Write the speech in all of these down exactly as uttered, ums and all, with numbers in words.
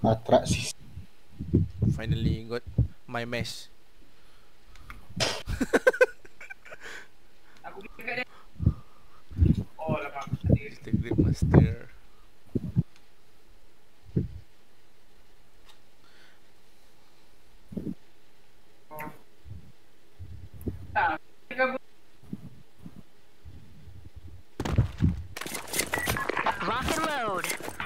Atraksi. Finally got my mesh. Aku pergi kat dia. Oh, lapang. The Grip Master. Tak. Rock and load.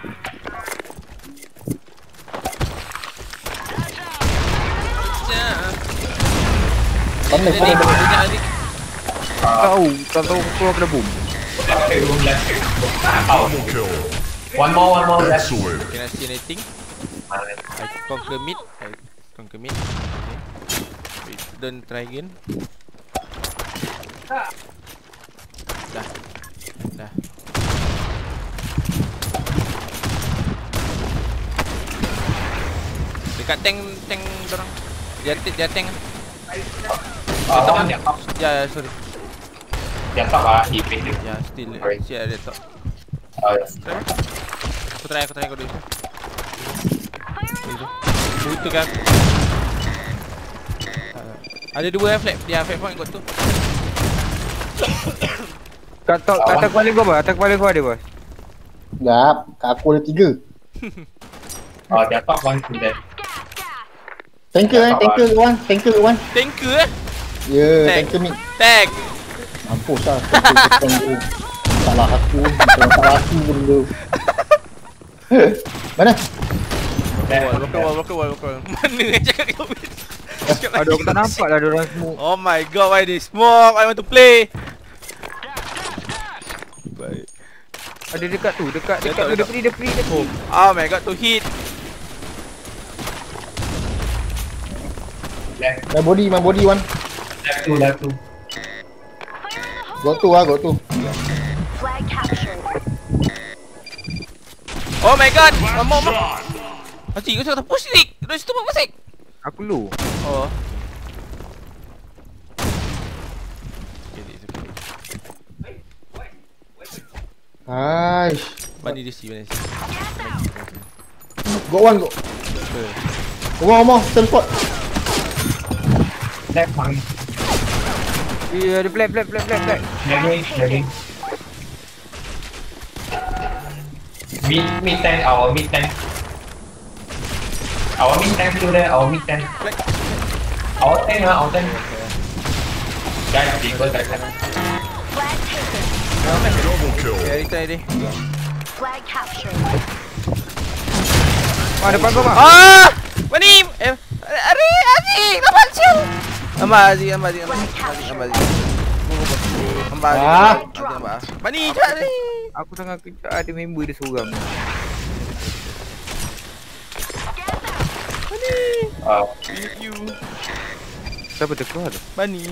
Mana Adik, kau? adik, adik. Tahu, tak tahu keluar pada boom. One more, one more. Excellent. Can I see anything? I conquer mid. I conquer mid. Okay. Wait, don't try again. Dah. Dah. Dekat tank, tank dorang. Dia dia tank. Uh, one dia top. Ya, yeah, sorry. Dia top ah, he pay dia. Ya, yeah, still. Sorry. Si ada top. Uh, yes. Try. Aku try, aku try kau dulu. Itu. Itu kan. Uh, ada dua flag. Dia flag point kau tu. Kat top, kat atas kepala kau apa? Atas kepala kau ada bos? Sekejap, kat aku ada tiga. Uh, dia top one to that. Tanker eh, tanker kat one, tanker kat one. Tanker eh? Ya, yeah, Tank. tanker mid. Tag. Mampus lah, tanker tanker. Salah aku, salah aku pun tu. Mana? Wall, rocket wall, rocket wall, rocket wall. Mana yang cakap kau? Aduh, aku tak nampak lah diorang semua. Oh my god, why they smoke? I want to play. Baik. Ada dekat tu, dekat Dia dekat tak- tu, dia free, dia free, dia free. Oh my god, to hit. Left, My body, my body one. left two, left two. Got two ah, got two. Flag captured. Oh my god, one more, one more. Asyik, kau cakap push ni. Dari situ buat pasik. Aku low. Oh. Okay, it's okay. Aish. Mana dia si, mana dia si. Got one, got. Omong, omong, teleport. Left one. Ya, ada flag, flag, flag, flag, flag. Lagging, lagging. Mid, mid tank, our mid tank. Our mid tank still there, our mid tank. Our tank ah, our tank. Guys, people, guys. Flag taken. Double kill. Okay, try dia. Flag captured. Ah, depan kau bang. Ah! Mani! Eh, Ari, Ari, lawan sial. Amba Aziz, Amba Aziz, Amba Aziz, Amba Aziz. Amba Aziz, Ah. Amba Aziz. Mani, cari. Aku tengah kejar ada member dia seorang. Mani. Uh, You. Siapa terkeluar tu? Mani.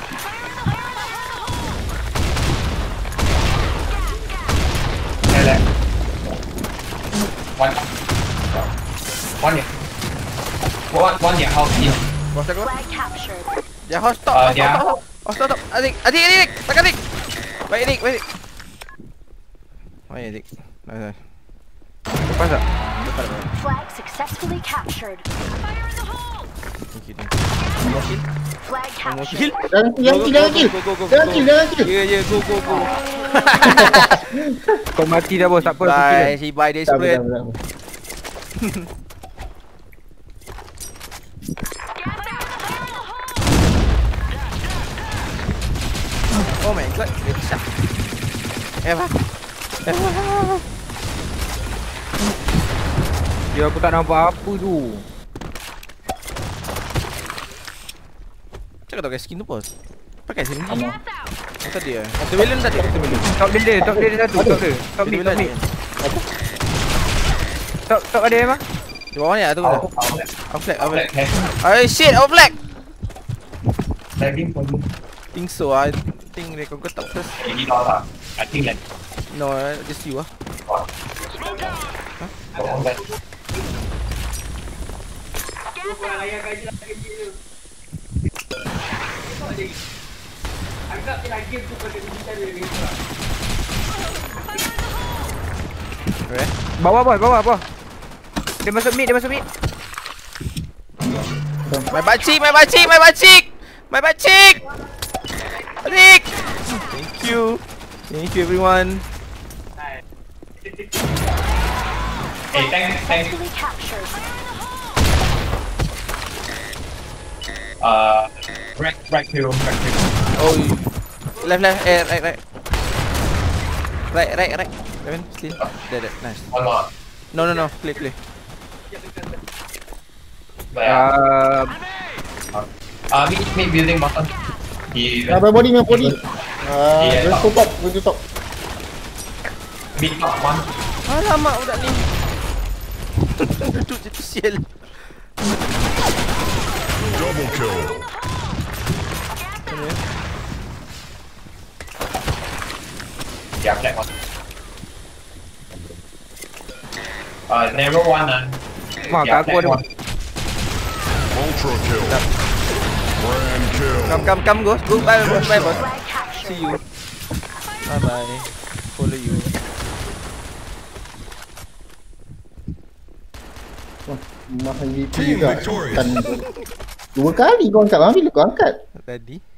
left. One. One here. One, one here, house here. Bos aku. Flag captured. Dia host stop. Ah, Stop, dia- stop, stop. Oh, stop, stop. Adik, adik, adik, adik. Tak adik. Baik, adik, baik. Baik, adik. Nice, nice. Lepas tak? Depan, depan. Flag successfully captured. Thank you, thank you. Flag One more captured. kill. Jangan kill, jangan kill, jangan kill. Go, go, go, go, Jangan go. kill, jangan kill. Ya, ya, go, go, go. Kau mati dah bos, tak apa. aku kill Bye, dia. si bye Tak apa, desperate. tak apa, tak apa. Oh my god, dia pisah. Eva. Eva. Ya, aku tak nampak apa tu. Cakap tak pakai skin tu bos. Pakai skin ni. Apa dia? Satu villain tadi, satu villain. Top dia dia, top dia dia satu, top dia. Top Satu ni, top villain ni. tadi. Top, top ada emang? Di bawah ni ada tu. Our, Out our left. flag, out Our flag. left, left. Oh shit, out flag. Lagging for you. Think so. I think they can go top first. Ini dah lah. I think like. No, just you ah. Go on left. Kau korang ayah gaji lah kecil tu. Tengok je. Anggap je lah game tu pada digital dia gitu lah. Okay. Bawah bos, bawah bawah. Dia masuk mid, dia masuk mid. My pakcik, my pakcik, my pakcik. My pakcik. Adik. Thank you. Thank you everyone. Hey, tank, tank. Successfully captured. Uh, right, right hill, right hill. Oh, left, left, eh, right, right. Right, right, right. Seven, still. There, there. Nice. One more. No, no, no. Clear, clear. There. Uh, Uh, mid, mid building bottom. He Ah, my body, my body. Ah, Yeah. let's go top, let's go top. mid top one. Alamak budak ni. Duduk je tu sial. Double kill. Yeah, black one. Uh, narrow one ah. Mak, Yeah, kat aku black ada. one. Ultra kill. Grand kill. Come, come, come, go. Go, bye, bye, bye, boss. Flag captured. See you. Bye, bye. Follow you. Mah M V P Team juga. victorious. Kan dua kali kau angkat, Mak. Bila kau angkat? Tadi.